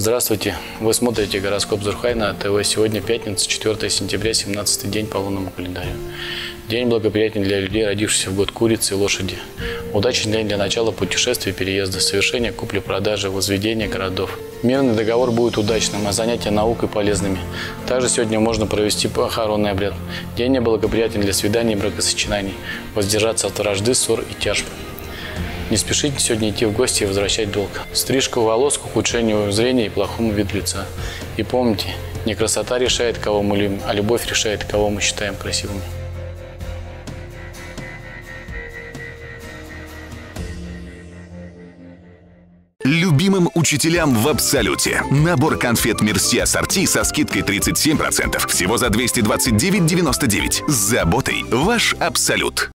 Здравствуйте! Вы смотрите гороскоп Зурхай на ТВ. Сегодня пятница, 4 сентября, 17 день по лунному календарю. День благоприятный для людей, родившихся в год курицы и лошади. Удачный день для начала путешествий, переезда, совершения купли-продажи, возведения городов. Мирный договор будет удачным, а занятия наукой полезными. Также сегодня можно провести похоронный обряд. День неблагоприятен для свиданий и бракосочетаний. Воздержаться от вражды, ссор и тяжб. Не спешите сегодня идти в гости и возвращать долг. Стрижка волос к ухудшению зрения и плохому виду лица. И помните, не красота решает, кого мы любим, а любовь решает, кого мы считаем красивыми. Любимым учителям в Абсолюте. Набор конфет Мерси ассорти со скидкой 37%. Всего за 229,99. С заботой ваш Абсолют.